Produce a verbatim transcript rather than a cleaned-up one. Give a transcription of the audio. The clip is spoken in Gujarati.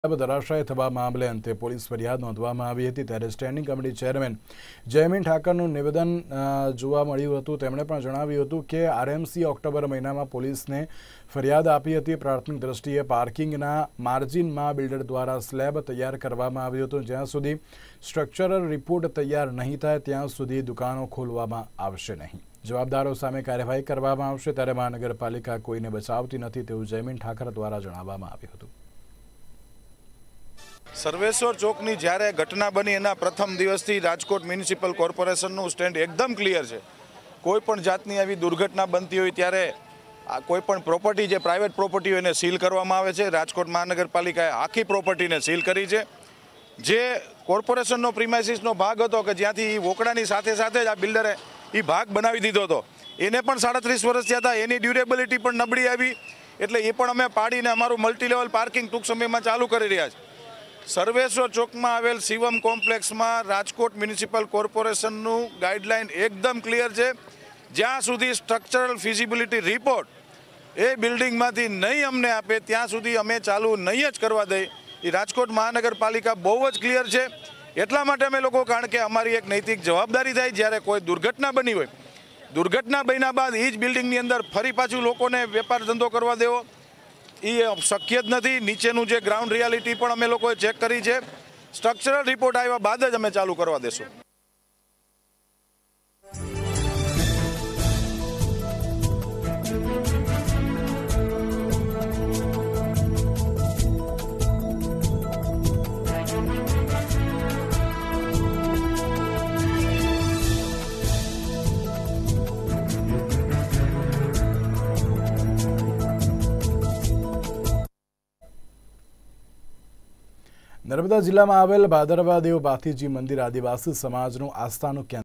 ધરાશાય થવા મામલે અંતે પોલીસ ફરિયાદ નોંધવામાં આવી હતી। ત્યારે સ્ટેન્ડિંગ કમિટી ચેરમેન જયમીન ઠાકરનું નિવેદન જોવા મળ્યું હતું। તેમણે પણ જણાવ્યું હતું કે આરએમસી ઓક્ટોબર મહિનામાં પોલીસને ફરિયાદ આપી હતી। પ્રાથમિક દ્રષ્ટિએ પાર્કિંગના માર્જિનમાં બિલ્ડર દ્વારા સ્લેબ તૈયાર કરવામાં આવ્યો હતો। જ્યાં સુધી સ્ટ્રક્ચરલ રિપોર્ટ તૈયાર નહીં થાય ત્યાં સુધી દુકાનો ખોલવામાં આવશે નહીં। જવાબદારો સામે કાર્યવાહી કરવામાં આવશે। ત્યારે મહાનગરપાલિકા કોઈને બચાવતી નથી તેવું જયમીન ઠાકર દ્વારા જણાવવામાં આવ્યું હતું। सर्वेश्वर चौकनी જ્યારે ઘટના બની એના પ્રથમ દિવસથી રાજકોટ મ્યુનિસિપલ કોર્પોરેશનનું સ્ટેન્ડ એકદમ ક્લિયર છે। કોઈ પણ જાતની આવી દુર્ઘટના બનતી હોય ત્યારે આ કોઈ પણ પ્રોપર્ટી જે પ્રાઇવેટ પ્રોપર્ટી હોય એને સીલ કરવામાં આવે છે। રાજકોટ મહાનગરપાલિકાએ આખી પ્રોપર્ટીને સીલ કરી છે। જે કોર્પોરેશનનો પ્રીમાઇસીસનો ભાગ હતો કે જ્યાંથી વોકડાની સાથે સાથે જ આ બિલ્ડરે એ ભાગ બનાવી દીધો હતો, એને પણ સાડત્રીસ વર્ષ થયા હતા। એની ડ્યુરેબિલિટી પણ નબળી આવી, એટલે એ પણ અમે પાડીને અમારું મલ્ટી લેવલ પાર્કિંગ ટૂંક સમયમાં ચાલુ કરી રહ્યા છીએ। सर्वेश्वर चौक में आवेल शिवम कॉम्प्लेक्स में राजकोट म्युनिसिपल कोर्पोरेशननु गाइडलाइन एकदम क्लियर है। ज्यां सुधी स्ट्रक्चरल फिजिबिलिटी रिपोर्ट ए बिल्डिंग में नहीं अमने आपे त्या सुधी अमे चालू नहीं ज करवा दे। ए राजकोट महानगरपालिका बहुत ज क्लियर है। एटला माटे अमे लोको कारण के अमारी एक नैतिक जवाबदारी थाय ज्यारे कोई दुर्घटना बनी होय, दुर्घटना बन्या बाद ए ज बिल्डिंगनी अंदर फरी पाछुं लोकोने वेपार धंधो करवा देवो એ શક્ય જ નથી। નીચેનું જે ગ્રાઉન્ડ રિયાલિટી પણ અમે લોકોએ ચેક કરી છે। સ્ટ્રક્ચરલ રિપોર્ટ આવ્યા બાદ જ અમે ચાલુ કરવા દેશું। नर्मदा जिला में आवेल भादरवा देव बाथीजी मंदिर आदिवासी समाजનું આસ્થાનું કેન્દ્ર